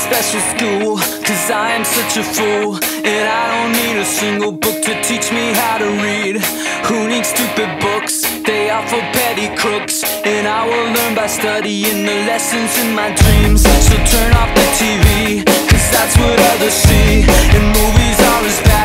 special school, cause I am such a fool. And I don't need a single book to teach me how to read. Who needs stupid books? They are for petty crooks. And I will learn by studying the lessons in my dreams. So turn off the TV, cause that's what others see. And movies are as bad